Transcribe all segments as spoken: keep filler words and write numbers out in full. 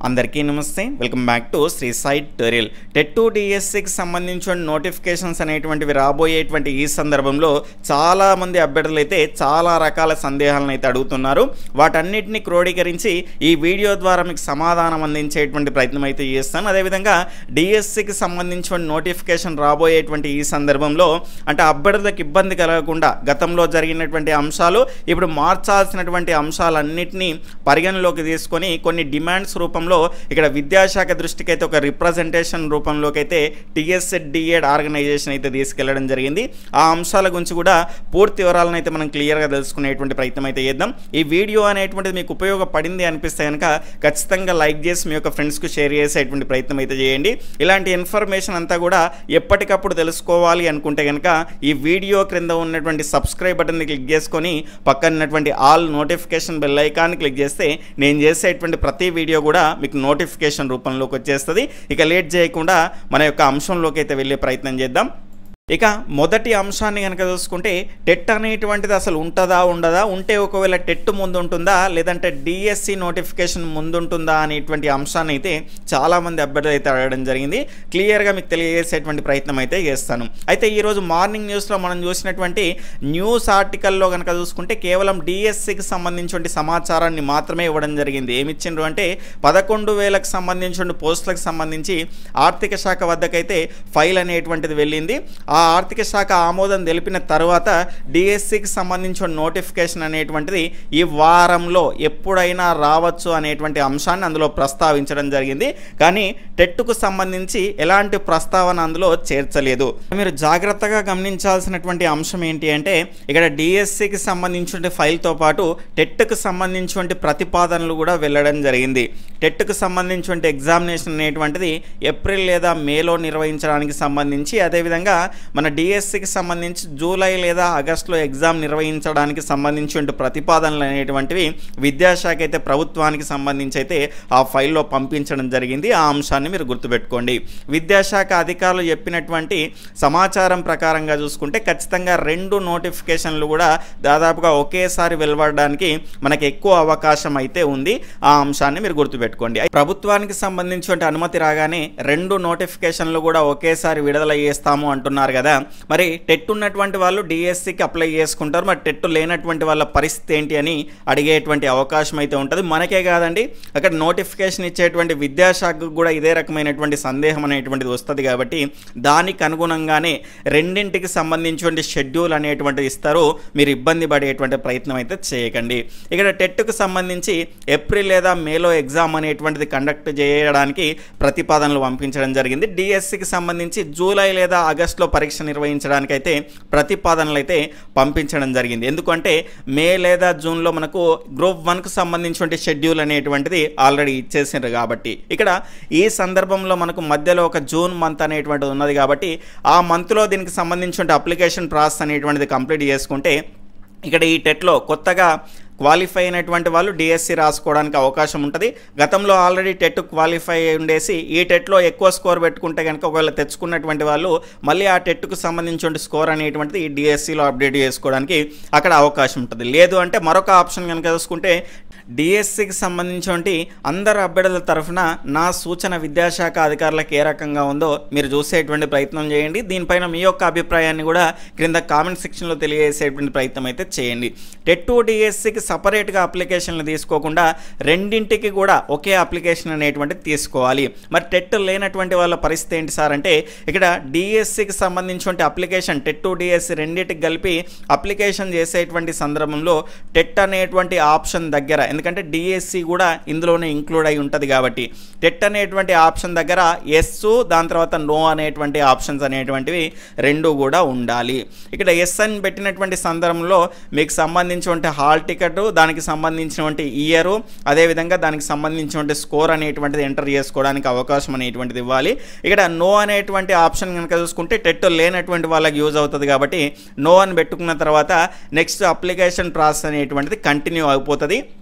అందరికీ నమస్తే, welcome back to Shri Sai tutorial. TET to డిఎస్సికి సంబంధించిన నోటిఫికేషన్స్ అనేటువంటివి రాబోయేటువంటి ఈ సందర్భంలో చాలామంది అభ్యర్థులు అయితే చాలా రకాల సందేహాలను అయితే అడుగుతున్నారు. వాటన్నిటిని క్రోడీకరించి ఈ వీడియో ద్వారా మీకు సమాధానం అందించేటువంటి ప్రయత్నం అయితే చేస్తాను. అదేవిధంగా డిఎస్సికి సంబంధించిన నోటిఫికేషన్ రాబోయేటువంటి ఈ సందర్భంలో అంటే అభ్యర్థులకు ఇబ్బంది కలగకుండా గతంలో జరిగినటువంటి అంశాలు ఇప్పుడు మార్చాల్సినటువంటి అంశాలన్నింటినీ పరిగణలోకి తీసుకొని కొన్ని డిమాండ్స్ రూపంలో ఇక్కడ విద్యాశాఖ దృష్టికి అయితే ఒక రిప్రజెంటేషన్ రూపంలోకి అయితే టీఎస్సెట్ డిఎడ్ ఆర్గనైజేషన్ అయితే తీసుకెళ్లడం జరిగింది. ఆ అంశాల గురించి కూడా పూర్తి వివరాలను అయితే మనం క్లియర్గా తెలుసుకునేటువంటి ప్రయత్నం అయితే చేద్దాం. ఈ వీడియో అనేటువంటిది మీకు ఉపయోగపడింది అనిపిస్తే కనుక ఖచ్చితంగా లైక్ చేసి మీ యొక్క ఫ్రెండ్స్కు షేర్ చేసేటువంటి ప్రయత్నం అయితే చేయండి. ఇలాంటి ఇన్ఫర్మేషన్ అంతా కూడా ఎప్పటికప్పుడు తెలుసుకోవాలి అనుకుంటే కనుక ఈ వీడియో క్రింద ఉన్నటువంటి సబ్స్క్రైబ్ బటన్ని క్లిక్ చేసుకొని పక్కనటువంటి all notification bell icon click చేస్తే నేను చేసేటువంటి ప్రతి వీడియో కూడా మీకు నోటిఫికేషన్ రూపంలోకి వచ్చేస్తుంది. ఇక లేట్ చేయకుండా మన యొక్క అంశంలోకి అయితే వెళ్ళే ప్రయత్నం చేద్దాం. ఇక మొదటి అంశాన్ని కనుక చూసుకుంటే టెట్ అనేటువంటిది అసలు ఉంటుందా ఉండదా, ఉంటే ఒకవేళ టెట్ ముందు ఉంటుందా లేదంటే డిఎస్సి నోటిఫికేషన్ ముందు ఉంటుందా అనేటువంటి అంశాన్ని అయితే చాలామంది అభ్యర్థులు అయితే అడగడం జరిగింది. క్లియర్గా మీకు తెలియజేసేటువంటి ప్రయత్నం అయితే చేస్తాను. అయితే ఈరోజు మార్నింగ్ న్యూస్లో మనం చూసినటువంటి న్యూస్ ఆర్టికల్లో కనుక చూసుకుంటే కేవలం డిఎస్సికి సంబంధించిన సమాచారాన్ని మాత్రమే ఇవ్వడం జరిగింది. ఏమిచ్చిండ్రు అంటే పదకొండు వేలకు సంబంధించిన పోస్టులకు సంబంధించి ఆర్థిక శాఖ వద్దకైతే ఫైల్ అనేటువంటిది వెళ్ళింది. ఆ ఆర్థిక శాఖ ఆమోదం తెలిపిన తర్వాత డిఎస్సికి సంబంధించిన నోటిఫికేషన్ అనేటువంటిది ఈ వారంలో ఎప్పుడైనా రావచ్చు అనేటువంటి అంశాన్ని అందులో ప్రస్తావించడం జరిగింది. కానీ టెట్కు సంబంధించి ఎలాంటి ప్రస్తావన అందులో చేర్చలేదు. మీరు జాగ్రత్తగా గమనించాల్సినటువంటి అంశం ఏంటి అంటే ఇక్కడ డిఎస్సికి సంబంధించిన ఫైల్తో పాటు టెట్కు సంబంధించిన ప్రతిపాదనలు కూడా వెళ్ళడం జరిగింది. టెట్కు సంబంధించిన ఎగ్జామినేషన్ అనేటువంటిది ఏప్రిల్ లేదా మేలో నిర్వహించడానికి సంబంధించి, అదేవిధంగా మన డిఎస్సికి సంబంధించి జూలై లేదా ఆగస్టులో ఎగ్జామ్ నిర్వహించడానికి సంబంధించిన ప్రతిపాదనలు అనేటువంటివి విద్యాశాఖ అయితే ప్రభుత్వానికి సంబంధించి అయితే ఆ ఫైల్లో పంపించడం జరిగింది. ఆ అంశాన్ని మీరు గుర్తుపెట్టుకోండి. విద్యాశాఖ అధికారులు చెప్పినటువంటి సమాచారం ప్రకారంగా చూసుకుంటే ఖచ్చితంగా రెండు నోటిఫికేషన్లు కూడా దాదాపుగా ఒకేసారి వెలువడడానికి మనకి ఎక్కువ అవకాశం అయితే ఉంది. ఆ అంశాన్ని మీరు గుర్తుపెట్టుకోండి. ప్రభుత్వానికి సంబంధించిన అనుమతి రాగానే రెండు నోటిఫికేషన్లు కూడా ఒకేసారి విడుదల చేస్తాము అంటున్నారు కదా. మరి టెట్ ఉన్నటువంటి వాళ్ళు డిఎస్సికి అప్లై చేసుకుంటారు. మరి టెట్ లేనటువంటి వాళ్ళ పరిస్థితి ఏంటి అని అడిగేటువంటి అవకాశం అయితే ఉంటుంది. మనకే కాదండి, అక్కడ నోటిఫికేషన్ ఇచ్చేటువంటి విద్యాశాఖకు కూడా ఇదే రకమైనటువంటి సందేహం అనేటువంటిది వస్తుంది. కాబట్టి దానికి అనుగుణంగానే రెండింటికి సంబంధించిన షెడ్యూల్ అనేటువంటిది ఇస్తారు. మీరు ఇబ్బంది పడేటువంటి ప్రయత్నం అయితే చేయకండి. ఇక్కడ టెట్కు సంబంధించి ఏప్రిల్ లేదా మేలో ఎగ్జామ్ అనేటువంటిది కండక్ట్ చేయడానికి ప్రతిపాదనలు పంపించడం జరిగింది. డిఎస్సికి సంబంధించి జూలై లేదా ఆగస్టులో పరీక్ష నిర్వహించడానికి అయితే ప్రతిపాదనలు అయితే పంపించడం జరిగింది. ఎందుకంటే మే లేదా జూన్లో మనకు గ్రూప్ వన్కు సంబంధించిన షెడ్యూల్ అనేటువంటిది ఆల్రెడీ ఇచ్చేసారు. కాబట్టి ఇక్కడ ఈ సందర్భంలో మనకు మధ్యలో ఒక జూన్ మంత్ అనేటువంటిది ఉన్నది. కాబట్టి ఆ మంత్లో దీనికి సంబంధించిన అప్లికేషన్ ప్రాసెస్ అనేటువంటిది కంప్లీట్ చేసుకుంటే ఇక్కడ ఈ టెట్లో కొత్తగా క్వాలిఫై అయినటువంటి వాళ్ళు డిఎస్సి రాసుకోవడానికి అవకాశం ఉంటుంది. గతంలో ఆల్రెడీ టెట్ క్వాలిఫై ఉండేసి ఈ టెట్లో ఎక్కువ స్కోర్ పెట్టుకుంటే కనుక ఒకవేళ తెచ్చుకున్నటువంటి వాళ్ళు మళ్ళీ ఆ టెట్కు సంబంధించిన స్కోర్ అనేటువంటిది ఈ డిఎస్సిలో అప్డేట్ చేసుకోవడానికి అక్కడ అవకాశం ఉంటుంది. లేదు అంటే మరొక ఆప్షన్ కనుక చూసుకుంటే డిఎస్సికి సంబంధించి అందరు అభ్యర్థుల తరఫున నా సూచన విద్యాశాఖ అధికారులకు ఏ రకంగా ఉందో మీరు చూసేటువంటి ప్రయత్నం చేయండి. దీనిపైన మీ యొక్క అభిప్రాయాన్ని కూడా క్రింద కామెంట్ సెక్షన్లో తెలియజేసేటువంటి ప్రయత్నం అయితే చేయండి. టెట్ టూ డిఎస్సికి సపరేట్గా అప్లికేషన్లు తీసుకోకుండా రెండింటికి కూడా ఒకే అప్లికేషన్ అనేటువంటిది తీసుకోవాలి. మరి టెట్ లేనటువంటి వాళ్ళ పరిస్థితి ఏంటి సార్ అంటే ఇక్కడ డిఎస్సికి సంబంధించిన అప్లికేషన్ టెట్ టూ డిఎస్సి రెండింటికి కలిపి అప్లికేషన్ చేసేటువంటి సందర్భంలో టెట్ అనేటువంటి ఆప్షన్ దగ్గర, ఎందుకంటే డిఎస్సి కూడా ఇందులోనే ఇంక్లూడ్ అయి ఉంటుంది కాబట్టి టెట్ అనేటువంటి ఆప్షన్ దగ్గర ఎస్ దాని తర్వాత నో అనేటువంటి ఆప్షన్స్ అనేటువంటివి రెండు కూడా ఉండాలి. ఇక్కడ ఎస్ అని పెట్టినటువంటి సందర్భంలో మీకు సంబంధించిన హాల్ టికెట్, దానికి సంబంధించినటువంటి ఇయరు, అదేవిధంగా దానికి సంబంధించినటువంటి స్కోర్ అనేటువంటిది ఎంటర్ చేసుకోవడానికి అవకాశం అనేటువంటిది ఇవ్వాలి. ఇక్కడ నో అనేటువంటి ఆప్షన్ కనుక చూసుకుంటే టెట్ లేనటువంటి వాళ్ళకి యూజ్ అవుతుంది. కాబట్టి నో అని పెట్టుకున్న తర్వాత నెక్స్ట్ అప్లికేషన్ ప్రాసెస్ అనేటువంటిది కంటిన్యూ అయిపోతుంది.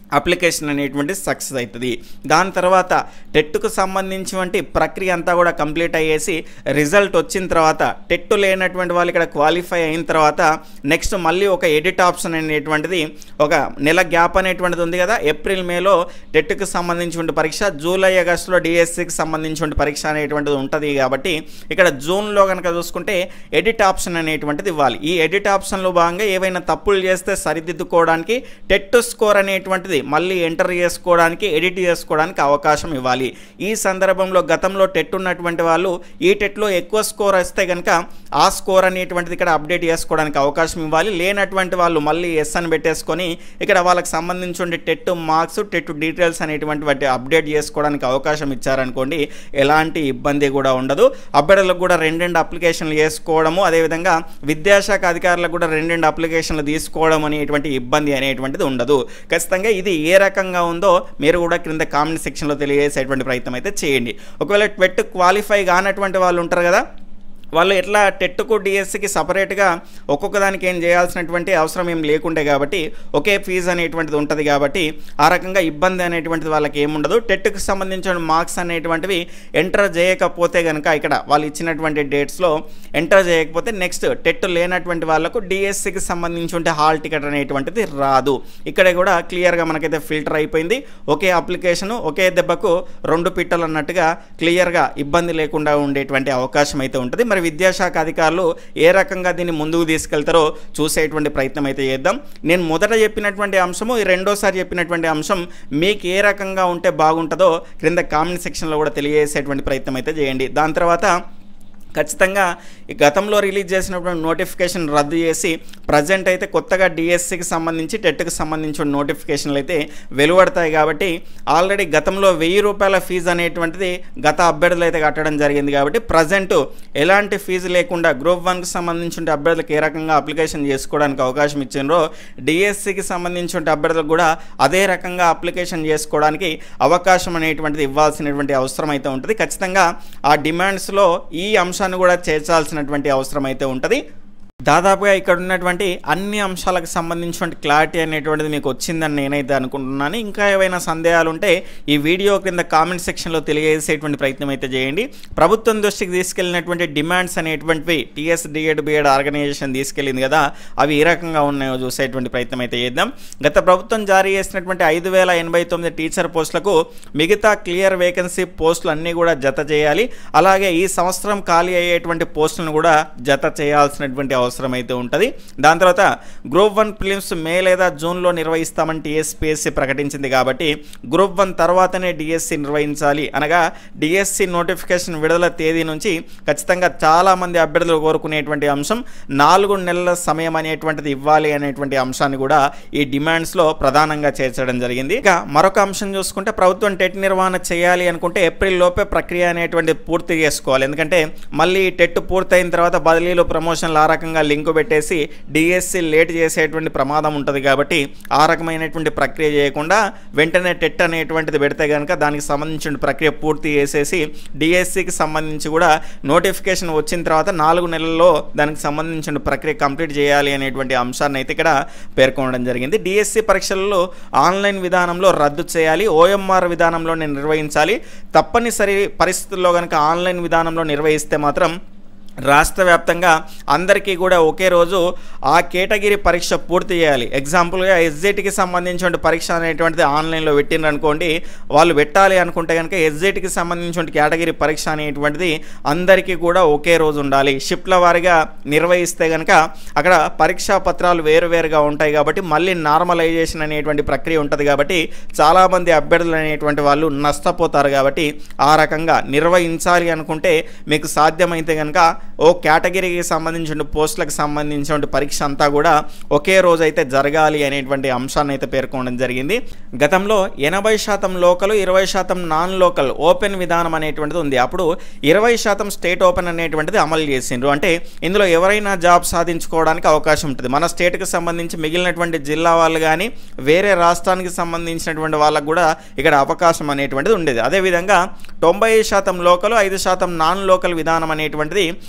అప్లికేషన్ అనేటువంటి సక్సెస్ అవుతుంది. దాని తర్వాత టెట్కు సంబంధించినటువంటి ప్రక్రియ అంతా కూడా కంప్లీట్ అయ్యేసి రిజల్ట్ వచ్చిన తర్వాత టెట్ లేనటువంటి వాళ్ళు ఇక్కడ క్వాలిఫై అయిన తర్వాత నెక్స్ట్ మళ్ళీ ఒక ఎడిట్ ఆప్షన్ అనేటువంటిది ఒక నెల గ్యాప్ అనేటువంటిది ఉంది కదా. ఏప్రిల్ మేలో టెట్కు సంబంధించిన పరీక్ష, జూలై ఆగస్టులో డిఎస్సికి సంబంధించిన పరీక్ష అనేటువంటిది ఉంటుంది కాబట్టి ఇక్కడ జూన్లో కనుక చూసుకుంటే ఎడిట్ ఆప్షన్ అనేటువంటిది ఇవ్వాలి. ఈ ఎడిట్ ఆప్షన్లో భాగంగా ఏవైనా తప్పులు చేస్తే సరిదిద్దుకోవడానికి టెట్ స్కోర్ అనేటువంటిది మళ్ళీ ఎంటర్ చేసుకోవడానికి, ఎడిట్ చేసుకోవడానికి అవకాశం ఇవ్వాలి. ఈ సందర్భంలో గతంలో టెట్ ఉన్నటువంటి వాళ్ళు ఈ టెట్లో ఎక్కువ స్కోర్ వస్తే కనుక ఆ స్కోర్ అనేటువంటిది ఇక్కడ అప్డేట్ చేసుకోవడానికి అవకాశం ఇవ్వాలి. లేనటువంటి వాళ్ళు మళ్ళీ ఎస్ అని పెట్టేసుకొని ఇక్కడ వాళ్ళకి సంబంధించిన టెట్ మార్క్స్, టెట్ డీటెయిల్స్ అనేటువంటి వాటి అప్డేట్ చేసుకోవడానికి అవకాశం ఇచ్చారనుకోండి, ఎలాంటి ఇబ్బంది కూడా ఉండదు. అభ్యర్థులకు కూడా రెండు రెండు అప్లికేషన్లు చేసుకోవడము, అదేవిధంగా విద్యాశాఖ అధికారులకు కూడా రెండు రెండు అప్లికేషన్లు తీసుకోవడం అనేటువంటి ఇబ్బంది అనేటువంటిది ఉండదు. ఖచ్చితంగా ఇది ఏ రకంగా ఉందో మీరు కూడా క్రింద కామెంట్ సెక్షన్లో తెలియజేసేటువంటి ప్రయత్నం అయితే చేయండి. ఒకవేళ టెట్ క్వాలిఫై కానటువంటి వాళ్ళు ఉంటారు కదా, వాళ్ళు ఎట్లా టెట్కు డిఎస్సికి సపరేట్గా ఒక్కొక్క దానికి ఏం చేయాల్సినటువంటి అవసరం ఏం లేకుండే కాబట్టి ఒకే ఫీజు అనేటువంటిది ఉంటుంది కాబట్టి ఆ రకంగా ఇబ్బంది అనేటువంటిది వాళ్ళకి ఏముండదు. టెట్కు సంబంధించిన మార్క్స్ అనేటువంటివి ఎంటర్ చేయకపోతే కనుక ఇక్కడ వాళ్ళు ఇచ్చినటువంటి డేట్స్లో ఎంటర్ చేయకపోతే నెక్స్ట్ టెట్ లేనటువంటి వాళ్ళకు డిఎస్సికి సంబంధించిన హాల్ టికెట్ అనేటువంటిది రాదు. ఇక్కడ కూడా క్లియర్గా మనకైతే ఫిల్టర్ అయిపోయింది. ఒకే అప్లికేషను ఒకే దెబ్బకు రెండు పిట్టలు అన్నట్టుగా క్లియర్గా ఇబ్బంది లేకుండా ఉండేటువంటి అవకాశం అయితే ఉంటుంది. మరి విద్యాశాఖ అధికారులు ఏ రకంగా దీన్ని ముందుకు తీసుకెళ్తారో చూసేటువంటి ప్రయత్నం అయితే చేద్దాం. నేను మొదట చెప్పినటువంటి అంశము, ఈ రెండోసారి చెప్పినటువంటి అంశం మీకు ఏ రకంగా ఉంటే బాగుంటుందో క్రింద కామెంట్ సెక్షన్లో కూడా తెలియజేసేటువంటి ప్రయత్నం అయితే చేయండి. దాని తర్వాత ఖచ్చితంగా గతంలో రిలీజ్ చేసినటువంటి నోటిఫికేషన్ రద్దు చేసి ప్రజెంట్ అయితే కొత్తగా డిఎస్సికి సంబంధించి టెట్కి సంబంధించిన నోటిఫికేషన్లు అయితే వెలువడతాయి కాబట్టి ఆల్రెడీ గతంలో వెయ్యి రూపాయల ఫీజు అనేటువంటిది గత అభ్యర్థులు అయితే కట్టడం జరిగింది కాబట్టి ప్రజెంట్ ఎలాంటి ఫీజు లేకుండా గ్రూప్ వన్కి సంబంధించిన అభ్యర్థులకు ఏ రకంగా అప్లికేషన్ చేసుకోవడానికి అవకాశం ఇచ్చిండ్రో డిఎస్సికి సంబంధించిన అభ్యర్థులకు కూడా అదే రకంగా అప్లికేషన్ చేసుకోవడానికి అవకాశం అనేటువంటిది ఇవ్వాల్సినటువంటి అవసరం అయితే ఉంటుంది. ఖచ్చితంగా ఆ డిమాండ్స్లో ఈ అంశాన్ని కూడా చేర్చాల్సినటువంటి అవసరం అయితే ఉంటుంది. దాదాపుగా ఇక్కడ ఉన్నటువంటి అన్ని అంశాలకు సంబంధించిన క్లారిటీ అనేటువంటిది మీకు వచ్చిందని నేనైతే అనుకుంటున్నాను. ఇంకా ఏవైనా సందేహాలు ఉంటే ఈ వీడియో క్రింద కామెంట్ సెక్షన్లో తెలియజేసేటువంటి ప్రయత్నం అయితే చేయండి. ప్రభుత్వం దృష్టికి తీసుకెళ్ళినటువంటి డిమాండ్స్ అనేటువంటివి టీఎస్ డిఎడ్ బిఎడ్ ఆర్గనైజేషన్ తీసుకెళ్ళింది కదా, అవి ఏ రకంగా ఉన్నాయో చూసేటువంటి ప్రయత్నం అయితే చేద్దాం. గత ప్రభుత్వం జారీ చేసినటువంటి ఐదు వేల ఎనభై తొమ్మిది టీచర్ పోస్టులకు మిగతా క్లియర్ వేకెన్సీ పోస్టులు అన్నీ కూడా జత చేయాలి. అలాగే ఈ సంవత్సరం ఖాళీ అయ్యేటువంటి పోస్టులను కూడా జత చేయాల్సినటువంటి అవసరం అయితే ఉంటుంది. దాని తర్వాత గ్రూప్ వన్ ప్రిలిమ్స్ మే లేదా జూన్లో నిర్వహిస్తామని టీఎస్పీఎస్సీ ప్రకటించింది కాబట్టి గ్రూప్ వన్ తర్వాతనే డిఎస్సి నిర్వహించాలి అనగా డిఎస్సి నోటిఫికేషన్ విడుదల తేదీ నుంచి ఖచ్చితంగా చాలామంది అభ్యర్థులు కోరుకునేటువంటి అంశం నాలుగు నెలల సమయం అనేటువంటిది ఇవ్వాలి అనేటువంటి అంశాన్ని కూడా ఈ డిమాండ్స్లో ప్రధానంగా చేర్చడం జరిగింది. ఇక మరొక అంశం చూసుకుంటే ప్రభుత్వం టెట్ నిర్వహణ చేయాలి అనుకుంటే ఏప్రిల్ లోపే ప్రక్రియ అనేటువంటి పూర్తి చేసుకోవాలి. ఎందుకంటే మళ్ళీ టెట్ పూర్తయిన తర్వాత బదిలీలు ప్రమోషన్లు ఆ రకంగా లింక్ పెట్టేసి డిఎస్సి లేట్ చేసేటువంటి ప్రమాదం ఉంటుంది కాబట్టి ఆ రకమైనటువంటి ప్రక్రియ చేయకుండా వెంటనే టెట్ అనేటువంటిది పెడితే కనుక దానికి సంబంధించిన ప్రక్రియ పూర్తి చేసేసి డిఎస్సికి సంబంధించి కూడా నోటిఫికేషన్ వచ్చిన తర్వాత నాలుగు నెలల్లో దానికి సంబంధించిన ప్రక్రియ కంప్లీట్ చేయాలి అనేటువంటి అంశాన్ని అయితే ఇక్కడ పేర్కొనడం జరిగింది. డిఎస్సి పరీక్షలలో ఆన్లైన్ విధానంలో రద్దు చేయాలి, ఓఎంఆర్ విధానంలో నిర్వహించాలి. తప్పనిసరి పరిస్థితుల్లో కనుక ఆన్లైన్ విధానంలో నిర్వహిస్తే మాత్రం రాష్ట్ర వ్యాప్తంగా అందరికీ కూడా ఒకే రోజు ఆ కేటగిరీ పరీక్ష పూర్తి చేయాలి. ఎగ్జాంపుల్గా ఎస్జెట్కి సంబంధించిన పరీక్ష అనేటువంటిది ఆన్లైన్లో పెట్టిండ్రు అనుకోండి, వాళ్ళు పెట్టాలి అనుకుంటే కనుక ఎస్జెట్కి సంబంధించిన కేటగిరీ పరీక్ష అనేటువంటిది అందరికీ కూడా ఒకే రోజు ఉండాలి. షిఫ్ట్ల వారీగా నిర్వహిస్తే కనుక అక్కడ పరీక్షా పత్రాలు వేరువేరుగా ఉంటాయి కాబట్టి మళ్ళీ నార్మలైజేషన్ అనేటువంటి ప్రక్రియ ఉంటుంది కాబట్టి చాలామంది అభ్యర్థులు అనేటువంటి వాళ్ళు నష్టపోతారు. కాబట్టి ఆ రకంగా నిర్వహించాలి అనుకుంటే మీకు సాధ్యమైతే కనుక ఓ కేటగిరీకి సంబంధించిన పోస్టులకు సంబంధించిన పరీక్ష అంతా కూడా ఒకే రోజు అయితే జరగాలి అనేటువంటి అంశాన్ని అయితే పేర్కొనడం జరిగింది. గతంలో ఎనభై శాతం లోకల్, ఇరవై శాతం నాన్ లోకల్ ఓపెన్ విధానం అనేటువంటిది ఉంది. అప్పుడు ఇరవై శాతం స్టేట్ ఓపెన్ అనేటువంటిది అమలు చేసిండ్రు. అంటే ఇందులో ఎవరైనా జాబ్ సాధించుకోవడానికి అవకాశం ఉంటుంది. మన స్టేట్కి సంబంధించి మిగిలినటువంటి జిల్లా వాళ్ళు కానీ వేరే రాష్ట్రానికి సంబంధించినటువంటి వాళ్ళకు కూడా ఇక్కడ అవకాశం అనేటువంటిది ఉండేది. అదేవిధంగా తొంభై శాతం లోకల్, ఐదు శాతం నాన్ లోకల్ విధానం అనేటువంటిది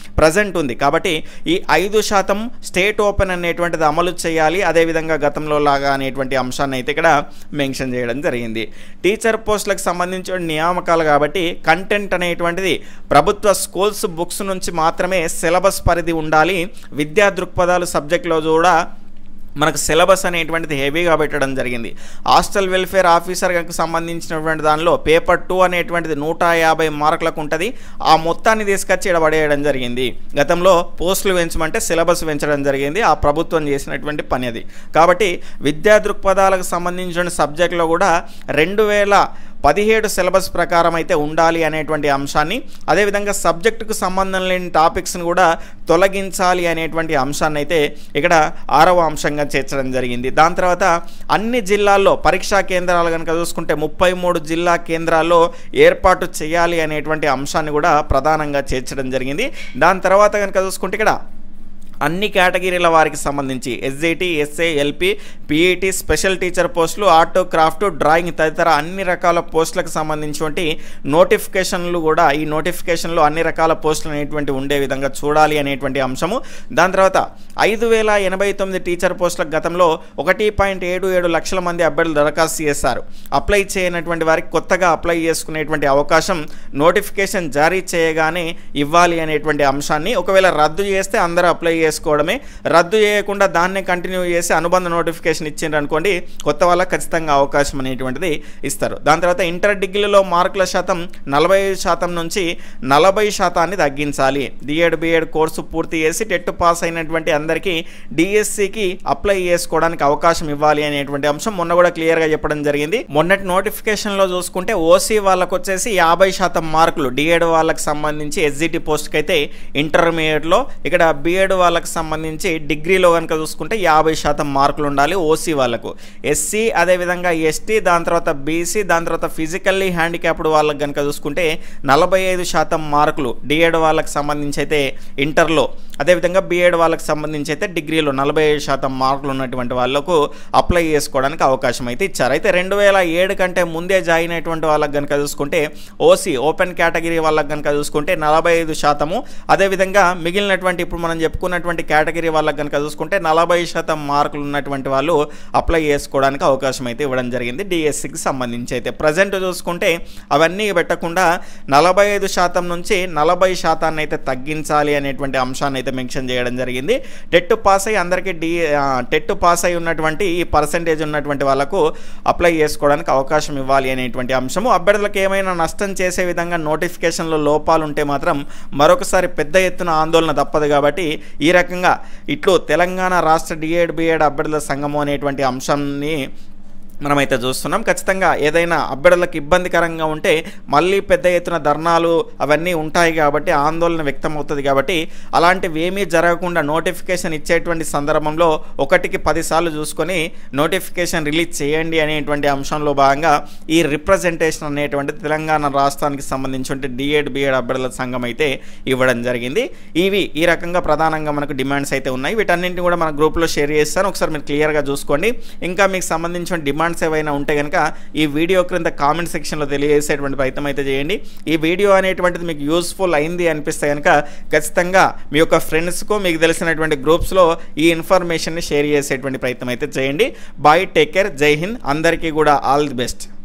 ప్రజెంట్ ఉంది. కాబట్టి ఈ ఐదు శాతం స్టేట్ ఓపెన్ అనేటువంటిది అమలు చేయాలి, అదేవిధంగా గతంలో లాగా అనేటువంటి అంశాన్ని అయితే ఇక్కడ మెన్షన్ చేయడం జరిగింది. టీచర్ పోస్టులకు సంబంధించిన నియామకాలు కాబట్టి కంటెంట్ అనేటువంటిది ప్రభుత్వ స్కూల్స్ బుక్స్ నుంచి మాత్రమే సిలబస్ పరిధి ఉండాలి. విద్యా దృక్పథాలు సబ్జెక్టులో కూడా మనకు సిలబస్ అనేటువంటిది హెవీగా పెట్టడం జరిగింది. హాస్టల్ వెల్ఫేర్ ఆఫీసర్కి సంబంధించినటువంటి దానిలో పేపర్ టూ అనేటువంటిది నూట యాభై మార్కులకు ఉంటుంది. ఆ మొత్తాన్ని తీసుకొచ్చి ఇక్కడ పడేయడం జరిగింది. గతంలో పోస్టులు పెంచమంటే సిలబస్ పెంచడం జరిగింది. ఆ ప్రభుత్వం చేసినటువంటి పని అది. కాబట్టి విద్యా దృక్పథాలకు సంబంధించిన సబ్జెక్టులో కూడా రెండు వేల పదిహేడు సిలబస్ ప్రకారం అయితే ఉండాలి అనేటువంటి అంశాన్ని, అదేవిధంగా సబ్జెక్టుకు సంబంధం లేని టాపిక్స్ని కూడా తొలగించాలి అనేటువంటి అంశాన్ని అయితే ఇక్కడ ఆరవ అంశంగా చేర్చడం జరిగింది. దాని తర్వాత అన్ని జిల్లాల్లో పరీక్షా కేంద్రాలు కనుక చూసుకుంటే ముప్పై మూడు జిల్లా కేంద్రాల్లో ఏర్పాటు చేయాలి అనేటువంటి అంశాన్ని కూడా ప్రధానంగా చేర్చడం జరిగింది. దాని తర్వాత కనుక చూసుకుంటే ఇక్కడ అన్ని కేటగిరీల వారికి సంబంధించి SGT, SA, LP, PET, special teacher పోస్టులు, ఆర్ట్, క్రాఫ్ట్, డ్రాయింగ్ తదితర అన్ని రకాల పోస్టులకు సంబంధించినటువంటి నోటిఫికేషన్లు కూడా ఈ నోటిఫికేషన్లో అన్ని రకాల పోస్టులు అనేటువంటి ఉండే విధంగా చూడాలి అనేటువంటి అంశము. దాని తర్వాత ఐదు వేల ఎనభై తొమ్మిది టీచర్ పోస్టులకు గతంలో ఒకటి పాయింట్ ఏడు ఏడు లక్షల మంది అభ్యర్థులు దరఖాస్తు చేశారు. అప్లై చేయనటువంటి వారికి కొత్తగా అప్లై చేసుకునేటువంటి అవకాశం నోటిఫికేషన్ జారీ చేయగానే ఇవ్వాలి అనేటువంటి అంశాన్ని, ఒకవేళ రద్దు చేస్తే అందరూ అప్లై చేసుకోవడమే, రద్దు చేయకుండా దాన్నే కంటిన్యూ చేసి అనుబంధ నోటిఫికేషన్ ఇచ్చిండ్రు అనుకోండి కొత్త వాళ్ళకి ఖచ్చితంగా అవకాశం అనేటువంటిది ఇస్తారు. దాని తర్వాత ఇంటర్ డిగ్రీలో మార్కుల శాతం నలభై ఐదు శాతం నుంచి నలభై శాతాన్ని తగ్గించాలి. డిఎడ్ బిఎడ్ కోర్సు పూర్తి చేసి టెట్ పాస్ అయినటువంటి అందరికీ డిఎస్సికి అప్లై చేసుకోవడానికి అవకాశం ఇవ్వాలి అనేటువంటి అంశం మొన్న కూడా క్లియర్గా చెప్పడం జరిగింది. మొన్నటి నోటిఫికేషన్లో చూసుకుంటే ఓసీ వాళ్ళకు వచ్చేసి యాభై శాతం మార్కులు, డిఎడ్ వాళ్ళకి సంబంధించి ఎస్జిటి పోస్ట్కి అయితే ఇంటర్మీడియట్లో, ఇక్కడ బిఎడ్ వాళ్ళకి సంబంధించి డిగ్రీలో కనుక చూసుకుంటే యాభై శాతం మార్కులు ఉండాలి ఓసీ వాళ్ళకు. ఎస్సీ అదేవిధంగా ఎస్టీ, దాని తర్వాత బీసీ, దాని తర్వాత ఫిజికల్లీ హ్యాండిక్యాప్డ్ వాళ్ళకి కనుక చూసుకుంటే నలభై ఐదు శాతం మార్కులు డిఎడ్ వాళ్ళకి సంబంధించి అయితే ఇంటర్లో, అదేవిధంగా బిఎడ్ వాళ్ళకి సంబంధించి అయితే డిగ్రీలో నలభై ఐదు శాతం మార్కులు ఉన్నటువంటి వాళ్ళకు అప్లై చేసుకోవడానికి అవకాశం అయితే ఇచ్చారు. అయితే రెండు వేల ఏడు కంటే ముందే జాయిన్ అయినటువంటి వాళ్ళకి కనుక చూసుకుంటే ఓసీ ఓపెన్ కేటగిరీ వాళ్ళకి కనుక చూసుకుంటే నలభై ఐదు శాతము, అదేవిధంగా మిగిలినటువంటి ఇప్పుడు మనం చెప్పుకున్నటువంటి కేటగిరీ వాళ్ళకి కనుక చూసుకుంటే నలభై శాతం మార్కులు ఉన్నటువంటి వాళ్ళు అప్లై చేసుకోవడానికి అవకాశం అయితే ఇవ్వడం జరిగింది డిఎస్సికి సంబంధించి. అయితే ప్రజెంట్ చూసుకుంటే అవన్నీ పెట్టకుండా నలభై ఐదు శాతం నుంచి నలభై శాతాన్ని అయితే తగ్గించాలి అనేటువంటి అంశాన్ని అయితే మెన్షన్ చేయడం జరిగింది. టెట్ పాస్ అయ్యి అందరికీ డి టెట్ పాస్ అయి ఉన్నటువంటి ఈ పర్సంటేజ్ ఉన్నటువంటి వాళ్ళకు అప్లై చేసుకోవడానికి అవకాశం ఇవ్వాలి అనేటువంటి అంశము. అభ్యర్థులకు ఏమైనా నష్టం చేసే విధంగా నోటిఫికేషన్లో లోపాలు ఉంటే మాత్రం మరొకసారి పెద్ద ఎత్తున ఆందోళన తప్పదు. కాబట్టి ఈ రకంగా ఇట్లు తెలంగాణ రాష్ట్ర డిఎడ్ బిఎడ్ అభ్యర్థుల సంఘము అనేటువంటి అంశాన్ని మనమైతే చూస్తున్నాం. ఖచ్చితంగా ఏదైనా అభ్యర్థులకు ఇబ్బందికరంగా ఉంటే మళ్ళీ పెద్ద ఎత్తున ధర్నాలు అవన్నీ ఉంటాయి కాబట్టి ఆందోళన వ్యక్తం అవుతుంది. కాబట్టి అలాంటివి ఏమీ జరగకుండా నోటిఫికేషన్ ఇచ్చేటువంటి సందర్భంలో ఒకటికి పదిసార్లు చూసుకొని నోటిఫికేషన్ రిలీజ్ చేయండి అనేటువంటి అంశంలో భాగంగా ఈ రిప్రజెంటేషన్ అనేటువంటి తెలంగాణ రాష్ట్రానికి సంబంధించిన డిఎడ్ బిఎడ్ అభ్యర్థుల సంఘం అయితే ఇవ్వడం జరిగింది. ఇవి ఈ రకంగా ప్రధానంగా మనకు డిమాండ్స్ అయితే ఉన్నాయి. వీటన్నింటినీ కూడా మన గ్రూప్లో షేర్ చేస్తాను, ఒకసారి మీరు క్లియర్గా చూసుకోండి. ఇంకా మీకు సంబంధించిన డిమాండ్ ఏవైనా ఉంటే కనుక ఈ వీడియో క్రింద కామెంట్ సెక్షన్లో తెలియజేసేటువంటి ప్రయత్నం అయితే చేయండి. ఈ వీడియో అనేటువంటిది మీకు యూస్ఫుల్ అయింది అనిపిస్తే కనుక ఖచ్చితంగా మీ యొక్క ఫ్రెండ్స్కు మీకు తెలిసినటువంటి గ్రూప్స్లో ఈ ఇన్ఫర్మేషన్ని షేర్ చేసేటువంటి ప్రయత్నం అయితే చేయండి. బాయ్, టేక్ కేర్, జై హింద్, అందరికీ కూడా ఆల్ ది బెస్ట్.